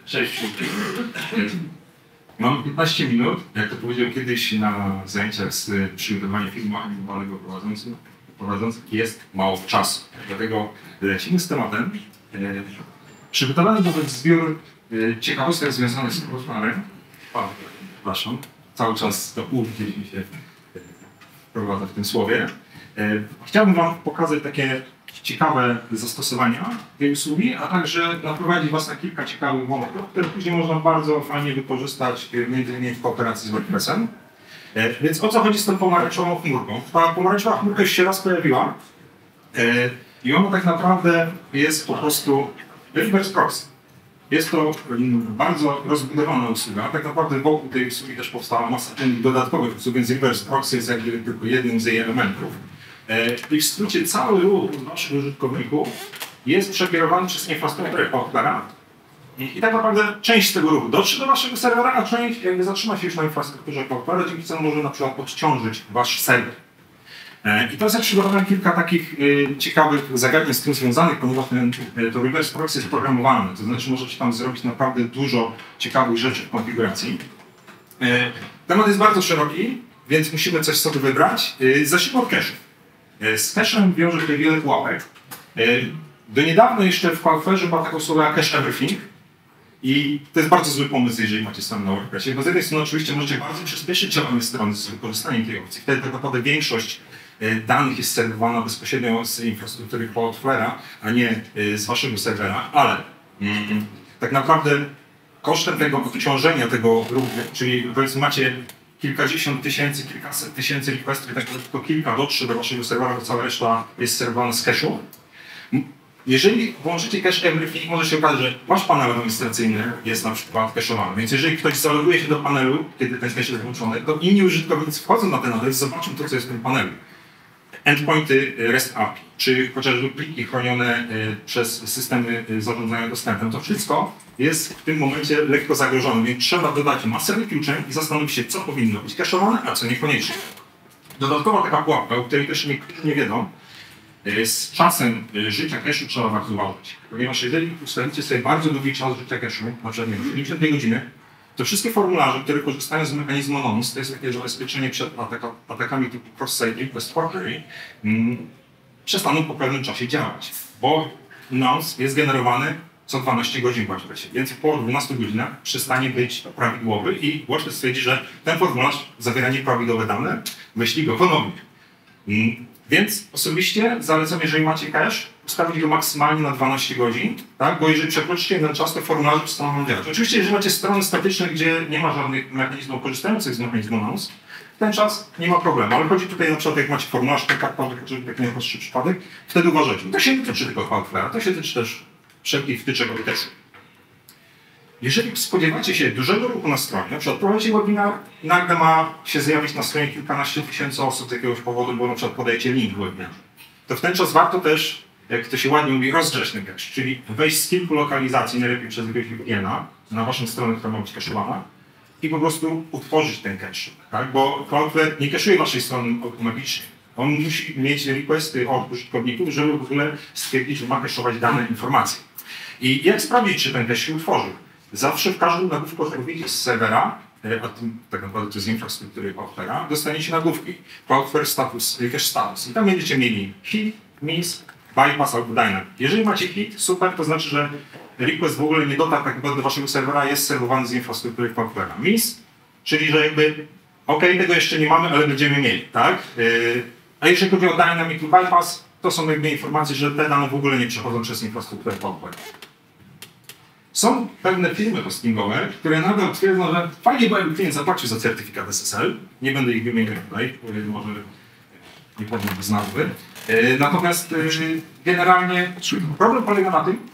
Cześć. Mam 15 minut, jak to powiedziałem kiedyś na zajęciach z przygotowania filmu animowanego prowadzących jest mało czasu. Dlatego lecimy z tematem. Przygotowany nawet zbiór ciekawostek związanych z koszmarem. Przepraszam, cały czas to gdzieś mi się wprowadza w tym słowie. Chciałbym Wam pokazać takie ciekawe zastosowania tej usługi, a także naprowadzić Was na kilka ciekawych momentów, które później można bardzo fajnie wykorzystać m.in. w kooperacji z WordPressem. Więc o co chodzi z tą pomarańczową chmurką? Ta pomarańczowa chmurka już się raz pojawiła i ona tak naprawdę jest po prostu reverse proxy. Jest to bardzo rozbudowana usługa. Tak naprawdę wokół tej usługi też powstała masa dodatkowych usług, więc reverse proxy jest jakby tylko jednym z jej elementów. I w skrócie cały ruch Waszych użytkowników jest przekierowany przez infrastrukturę Cloudflare'a. I tak naprawdę część z tego ruchu dotrze do Waszego serwera, a część jakby zatrzyma się już na infrastrukturze Cloudflare'a, dzięki czemu może na przykład odciążyć Wasz serwer. I to jest przygotowałem kilka takich ciekawych zagadnień z tym związanych, ponieważ to reverse proxy jest programowane, to znaczy możecie tam zrobić naprawdę dużo ciekawych rzeczy w konfiguracji. Temat jest bardzo szeroki, więc musimy coś sobie wybrać. Zacznijmy od cache'u. Z cache'em wiąże się wiele pułapek. Do niedawna jeszcze w Cloudflare'ze była taka usługa Cache Everything. I to jest bardzo zły pomysł, jeżeli macie stronę na WordPressie. Bo z jednej strony oczywiście możecie bardzo przyspieszyć działanie strony z wykorzystaniem tej opcji. Wtedy tak naprawdę większość danych jest serwowana bezpośrednio z infrastruktury Cloudflare'a, a nie z Waszego serwera. Ale tak naprawdę kosztem tego odciążenia tego ruchu, czyli powiedzmy macie kilkadziesiąt tysięcy, kilkaset tysięcy requestów, tak tylko kilka dotrze do Waszego serwera, to cała reszta jest serwowana z cache'u. Jeżeli włączycie Cache Everything, może się okazać, że Wasz panel administracyjny jest na przykład cache'owany. Więc jeżeli ktoś zaloguje się do panelu, kiedy ten cache jest włączony, to inni użytkownicy wchodzą na ten adres, zobaczą to, co jest w tym panelu. Endpointy REST API, czy chociażby pliki chronione przez systemy zarządzania dostępem. To wszystko jest w tym momencie lekko zagrożone, więc trzeba dodać masę wykluczeń i zastanowić się, co powinno być cache'owane, a co niekoniecznie. Dodatkowa taka pułapka, o której też niektórzy nie wiedzą, z czasem życia cache'u trzeba bardzo uważać. Ponieważ jeżeli ustalicie sobie bardzo długi czas życia cache'u, na przykład 72 godziny, to wszystkie formularze, które korzystają z mechanizmu Anonymous, to jest takie zabezpieczenie przed atakami typu cross-site request forgery, przestaną po pewnym czasie działać. Bo Anonymous jest generowany co 12 godzin w WordPressie, więc po 12 godzinach przestanie być prawidłowy i WordPress stwierdzi, że ten formularz zawiera nieprawidłowe dane, wyślij go ponownie. Więc osobiście zalecam, jeżeli macie cache, ustawić go maksymalnie na 12 godzin, tak? Bo jeżeli przekroczycie ten czas, to formularze przestaną działać. Oczywiście, jeżeli macie strony statyczne, gdzie nie ma żadnych mechanizmów korzystających z mechanizmu Anonymous, ten czas nie ma problemu. Ale chodzi tutaj na przykład, jak macie formularz kontaktowy, czyli taki najprostszy przypadek, wtedy uważajcie. To się nie tyczy tylko Cloudflare'a, to się tyczy też wszelkich wtyczek od cache'u. Jeżeli spodziewacie się dużego ruchu na stronie, na przykład prowadzicie webinar i nagle ma się zjawić na stronie kilkanaście tysięcy osób z jakiegoś powodu, bo na przykład podajecie link w webinarze, to w ten czas warto też, jak to się ładnie mówi, rozdrzeć ten cache, czyli wejść z kilku lokalizacji, najlepiej przez jakiegoś VPN-a, na Waszą stronę, która ma być cache'owana i po prostu utworzyć ten cache, tak? Bo Cloudflare nie cache'uje Waszej strony automatycznie. On musi mieć requesty od użytkowników, żeby w ogóle stwierdzić, że ma cache'ować dane informacje. I jak sprawdzić, czy ten cache się utworzył? Zawsze w każdym nagłówku odpowiedzi z serwera, a tym tak naprawdę to jest infrastruktury Cloudflare'a, dostaniecie nagłówki Cloudflare status, cache status. I tam będziecie mieli hit, miss, bypass albo dynamic. Jeżeli macie hit, super, to znaczy, że request w ogóle nie dotarł tak naprawdę do Waszego serwera, jest serwowany z infrastruktury Cloudflare'a. Miss, czyli że jakby tego jeszcze nie mamy, ale będziemy mieli, tak? A jeżeli chodzi o dynamic i bypass, to są jakby informacje, że te dane w ogóle nie przechodzą przez infrastrukturę Cloudflare. Są pewne firmy hostingowe, które nadal twierdzą, że fajnie, bo jakby klient zapłacił za certyfikat SSL. Nie będę ich wymieniał tutaj, może nie powiem bez nazwy. Natomiast generalnie problem polega na tym,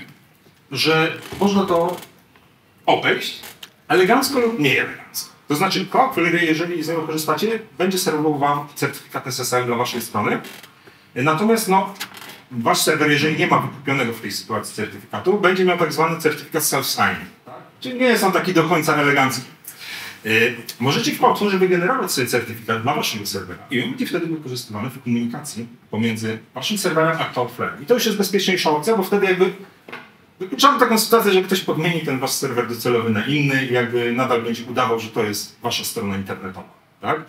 że można to obejść elegancko lub nie elegancko. To znaczy Cloudflare, jeżeli z niego korzystacie, będzie serwował Wam certyfikat SSL dla Waszej strony. Natomiast Wasz serwer, jeżeli nie ma wykupionego w tej sytuacji certyfikatu, będzie miał tak zwany certyfikat self-signing. Tak? Czyli nie jest on taki do końca elegancki. Możecie w Cloudflare wygenerować sobie certyfikat dla Waszego serwera i on będzie wtedy wykorzystywany w komunikacji pomiędzy Waszym serwerem a Cloudflare. I to już jest bezpieczniejsza opcja, bo wtedy jakby Wykluczamy taką sytuację, że ktoś podmieni ten wasz serwer docelowy na inny i jakby nadal będzie udawał, że to jest wasza strona internetowa. Tak?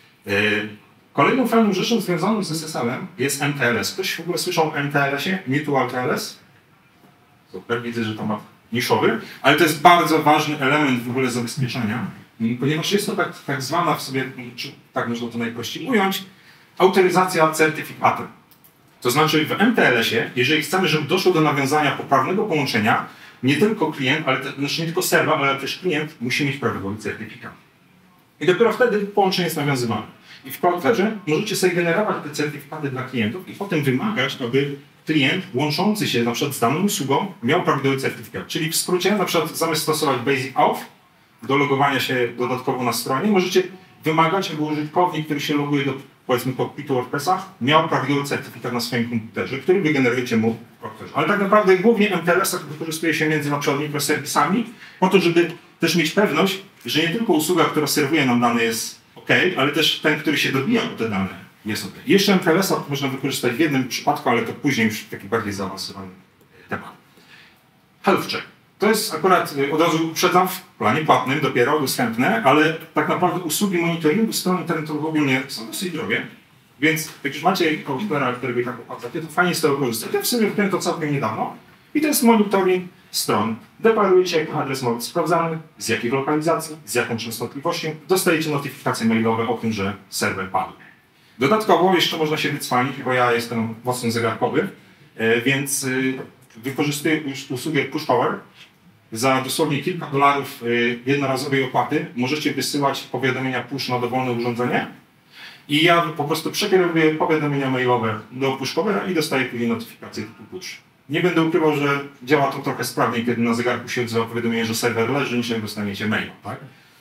Kolejną fajną rzeczą związaną z SSL-em jest MTLS. Ktoś w ogóle słyszał o MTLS-ie? Mutual TLS? Super, widzę, że to ma niszowy, ale to jest bardzo ważny element w ogóle zabezpieczenia, ponieważ jest to tak zwana w sobie, czy tak można to najprościej ująć, autoryzacja certyfikatem. To znaczy w MTLS-ie, jeżeli chcemy, żeby doszło do nawiązania poprawnego połączenia, nie tylko klient, znaczy nie tylko serwer, ale też klient musi mieć prawidłowy certyfikat. I dopiero wtedy połączenie jest nawiązywane. I w Cloudflarze możecie sobie generować te certyfikaty dla klientów i potem wymagać, aby klient łączący się na przykład z daną usługą miał prawidłowy certyfikat. Czyli w skrócie, na przykład zamiast stosować Basic Auth do logowania się dodatkowo na stronie, możecie wymagać, aby użytkownik, który się loguje do, powiedzmy, kokpitu WordPressa, miał prawidłowy certyfikat na swoim komputerze, który wygenerujecie mu w Cloudflarze. Ale tak naprawdę głównie MTLS wykorzystuje się między na przykład mikroserwisami, po to, żeby też mieć pewność, że nie tylko usługa, która serwuje nam dane, jest OK, ale też ten, który się dobija o te dane, jest OK. Jeszcze MTLS-a można wykorzystać w jednym przypadku, ale to później już taki bardziej zaawansowany temat. Health check. To jest akurat, od razu uprzedzam, w planie płatnym dopiero dostępne, ale tak naprawdę usługi monitoringu stron internetowych ogólnie są dosyć drogie. Więc jak już macie komputera, którego i tak opłacacie, to fajnie z tego korzystać. Ja w sumie wpiąłem to całkiem niedawno. I to jest monitoring stron. Deklarujecie, jaki adres ma być sprawdzany, z jakich lokalizacji, z jaką częstotliwością. Dostajecie notyfikacje mailowe o tym, że serwer padł. Dodatkowo jeszcze można się wycwanić, bo ja jestem mocno zegarkowy, więc wykorzystuję usługę Push Power. Za dosłownie kilka dolarów jednorazowej opłaty możecie wysyłać powiadomienia push na dowolne urządzenie i ja po prostu przekieruję powiadomienia mailowe do Push Powera i dostaję później notyfikację typu push. Nie będę ukrywał, że działa to trochę sprawniej, kiedy na zegarku się odzywa powiadomienie, że serwer leży, niż jak dostaniecie maila. Tak?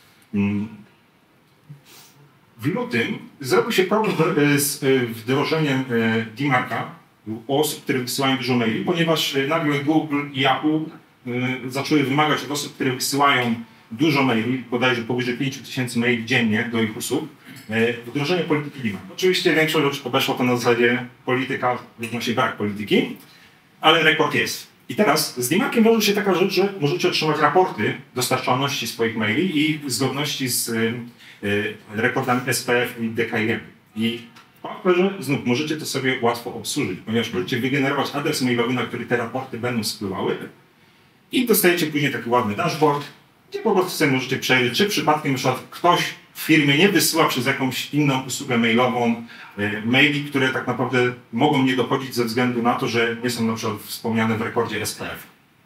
W lutym zrobił się problem z wdrożeniem DMARC-a u osób, które wysyłają dużo maili, ponieważ nagle Google i Apple zaczęły wymagać od osób, które wysyłają dużo maili, bodajże powyżej 5000 maili dziennie do ich usług, wdrożenie polityki DMARC. Oczywiście większość rzeczy obeszło to na zasadzie polityka równa się brak polityki, ale rekord jest. I teraz z DMARC-iem wiąże się taka rzecz, że możecie otrzymać raporty dostarczalności swoich maili i zgodności z rekordami SPF i DKIM. I w Cloudflarze znów możecie to sobie łatwo obsłużyć, ponieważ możecie wygenerować adres mailowy, na który te raporty będą spływały i dostajecie później taki ładny dashboard, gdzie po prostu sobie możecie przejrzeć, czy przypadkiem na przykład ktoś w firmie nie wysyła przez jakąś inną usługę mailową maili, które tak naprawdę mogą nie dochodzić ze względu na to, że nie są na przykład wspomniane w rekordzie SPF.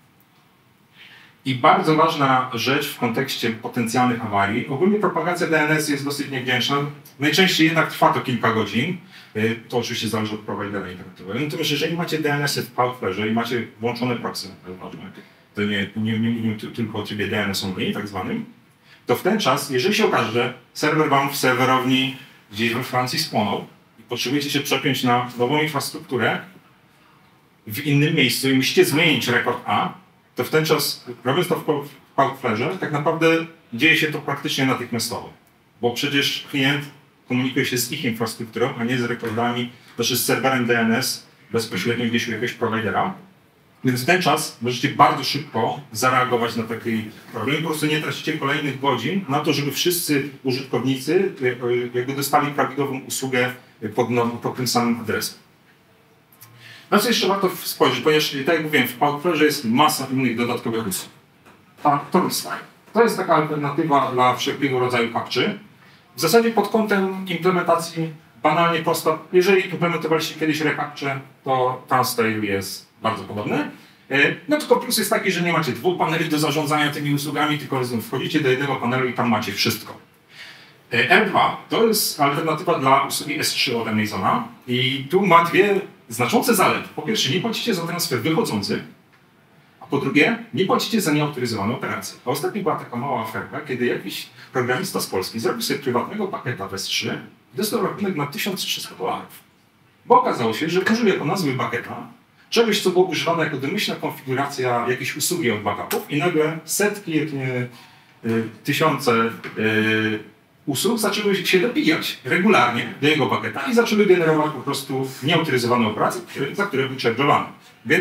I bardzo ważna rzecz w kontekście potencjalnych awarii. Ogólnie propagacja DNS jest dosyć niewdzięczna. Najczęściej jednak trwa to kilka godzin. To oczywiście zależy od prowajdera internetowego. Natomiast jeżeli macie DNS-y w Cloudflarze i macie włączone proxy, to nie mówimy tylko o trybie DNS only, tak zwanym, to w ten czas, jeżeli się okaże, że serwer wam w serwerowni gdzieś we Francji spłonął i potrzebujecie się przepiąć na nową infrastrukturę w innym miejscu i musicie zmienić rekord A, to w ten czas, robiąc to w Cloudflarze, tak naprawdę dzieje się to praktycznie natychmiastowo. Bo przecież klient komunikuje się z ich infrastrukturą, a nie z rekordami, znaczy z serwerem DNS bezpośrednio gdzieś u jakiegoś prowajdera. Więc w ten czas możecie bardzo szybko zareagować na taki problem. Po prostu nie tracicie kolejnych godzin na to, żeby wszyscy użytkownicy jakby dostali prawidłową usługę pod tym samym adresem. Na co jeszcze warto spojrzeć, ponieważ tak jak mówiłem, w Cloudflarze jest masa innych dodatkowych usług. To jest taka alternatywa dla wszelkiego rodzaju kapczy. W zasadzie pod kątem implementacji banalnie prosta. Jeżeli implementowaliście kiedyś recaptcha, to Transtyle jest bardzo podobny. No tylko plus jest taki, że nie macie dwóch paneli do zarządzania tymi usługami, tylko wchodzicie do jednego panelu i tam macie wszystko. R2 to jest alternatywa dla usługi S3 od Amazona i tu ma dwie znaczące zalety. Po pierwsze, nie płacicie za transfer wychodzący, a po drugie, nie płacicie za nieautoryzowane operacje. A ostatnio była taka mała oferta, kiedy jakiś programista z Polski zrobił sobie prywatnego pakieta w S3 i dostał rachunek na $1300. Bo okazało się, że użył jako nazwy pakieta czegoś, co było używane jako domyślna konfiguracja jakiejś usługi od backupów i nagle setki, jak nie tysiące usług zaczęły się dobijać regularnie do jego pakieta i zaczęły generować po prostu nieautoryzowane operacje, za które był charge'owany. Więc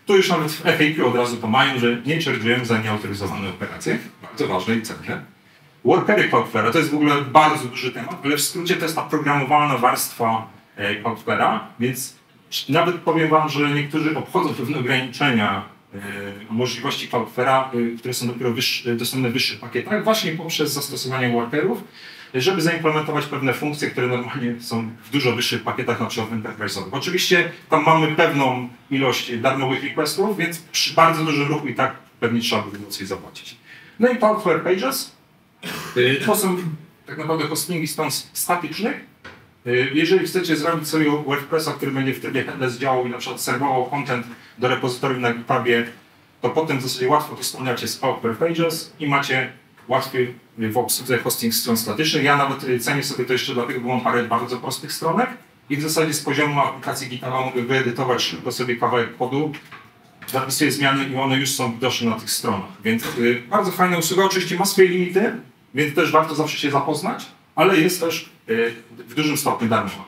Tu już nawet w FAQ od razu to mają, że nie charge'ujemy za nieautoryzowane operacje. Bardzo ważne i cenne. Workery Cloudflare'a to jest w ogóle bardzo duży temat, ale w skrócie to jest ta programowalna warstwa Cloudflare'a, więc nawet powiem wam, że niektórzy obchodzą pewne ograniczenia możliwości Cloudflare'a, które są dopiero dostępne w wyższych pakietach, właśnie poprzez zastosowanie workerów, żeby zaimplementować pewne funkcje, które normalnie są w dużo wyższych pakietach, na przykład enterprise'owych. Oczywiście tam mamy pewną ilość darmowych requestów, więc przy bardzo dużym ruchu i tak pewnie trzeba by więcej zapłacić. No i Cloudflare Pages to są tak naprawdę hostingi stron statycznych. Jeżeli chcecie zrobić sobie WordPressa, który będzie w trybie headless działał i na przykład serwował content do repozytorium na GitHubie, to potem w zasadzie łatwo to wspomniacie z Cloudflare Pages i macie łatwiej w obsłudze hosting stron statycznych. Ja nawet cenię sobie to jeszcze dlatego, bo mam parę bardzo prostych stronek i w zasadzie z poziomu aplikacji GitHuba mogę wyedytować szybko sobie kawałek kodu, zapisuję zmiany i one już są widoczne na tych stronach. Więc bardzo fajna usługa, oczywiście ma swoje limity, więc też warto zawsze się zapoznać, ale jest też w dużym stopniu darmowa.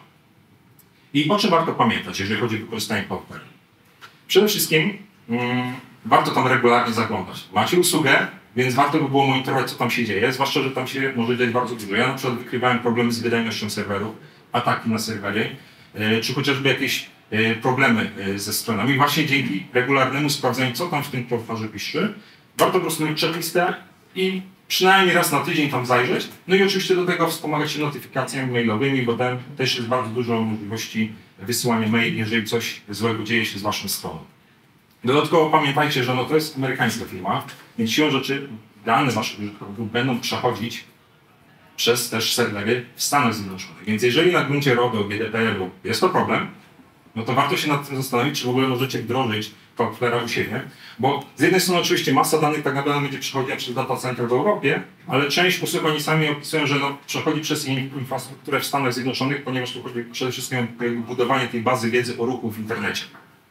I o czym warto pamiętać, jeżeli chodzi o wykorzystanie Cloudflare? Przede wszystkim warto tam regularnie zaglądać. Macie usługę, więc warto by było monitorować, co tam się dzieje, zwłaszcza, że tam się może dziać bardzo dużo. Ja na przykład wykrywałem problemy z wydajnością serwerów, ataki na serwerie, czy chociażby jakieś problemy ze stronami. Właśnie dzięki regularnemu sprawdzaniu, co tam w tym Cloudflare pisze, warto po prostu mieć checklistę i przynajmniej raz na tydzień tam zajrzeć. No i oczywiście do tego wspomagać się notyfikacjami mailowymi, bo tam też jest bardzo dużo możliwości wysyłania maili, jeżeli coś złego dzieje się z waszą stroną. Dodatkowo pamiętajcie, że to jest amerykańska firma, więc siłą rzeczy dane waszych użytkowników będą przechodzić przez też serwery w Stanach Zjednoczonych. Więc jeżeli na gruncie RODO, GDPR-u jest to problem, no to warto się nad tym zastanowić, czy w ogóle możecie wdrożyć Cloudflare'a u siebie. Bo z jednej strony oczywiście masa danych tak naprawdę będzie przechodziła przez data center w Europie, ale część usług oni sami opisują, że przechodzi przez infrastrukturę w Stanach Zjednoczonych, ponieważ tu chodzi przede wszystkim o budowanie tej bazy wiedzy o ruchu w internecie.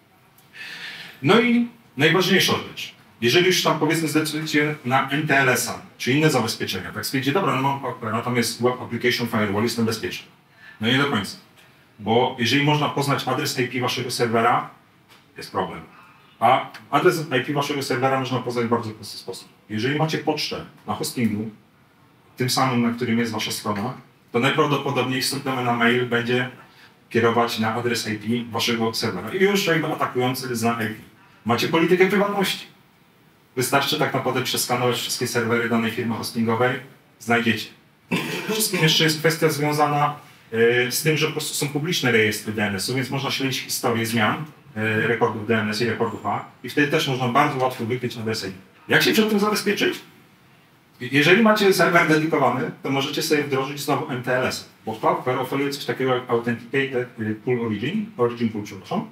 No i najważniejsza rzecz. Jeżeli już tam powiedzmy zdecydujecie na MTLS-a, czy inne zabezpieczenia, tak stwierdzicie, dobra, no mam Cloudflare'a, tam jest Web Application Firewall, jestem bezpieczny. No nie do końca. Bo jeżeli można poznać adres IP waszego serwera, jest problem. A adres IP waszego serwera można poznać w bardzo prosty sposób. Jeżeli macie pocztę na hostingu, tym samym, na którym jest wasza strona, to najprawdopodobniej na mail będzie kierować na adres IP waszego serwera. I już jakby atakujący zna IP. Macie politykę prywatności. Wystarczy tak naprawdę przeskanować wszystkie serwery danej firmy hostingowej, znajdziecie. Przede wszystkim jeszcze jest kwestia związana z tym, że po prostu są publiczne rejestry DNS-u, więc można śledzić historię zmian rekordów DNS i rekordów A i wtedy też można bardzo łatwo wykryć adres IP. Jak się przed tym zabezpieczyć? Jeżeli macie serwer dedykowany, to możecie sobie wdrożyć znowu MTLS, bo Cloudflare oferuje coś takiego jak Authenticated Pool Origin Pool, przepraszam.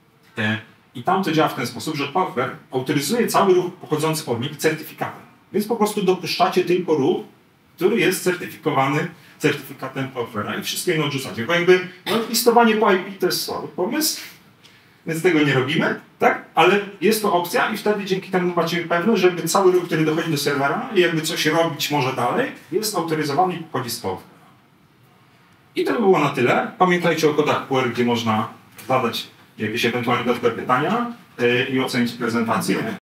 I tam to działa w ten sposób, że Cloudflare autoryzuje cały ruch pochodzący od nich certyfikatem. Więc po prostu dopuszczacie tylko ruch, który jest certyfikowany certyfikatem Cloudflare'a i wszystkie inne odrzucacie. Bo jakby listowanie po IP to jest słaby pomysł, więc tego nie robimy, tak? Ale jest to opcja i wtedy dzięki temu macie pewność, że jakby cały ruch, który dochodzi do serwera i jakby coś robić może dalej, jest autoryzowany i pochodzi z Cloudflare'a. I to by było na tyle. Pamiętajcie o kodach QR, gdzie można zadać jakieś ewentualnie dodatkowe pytania i ocenić prezentację.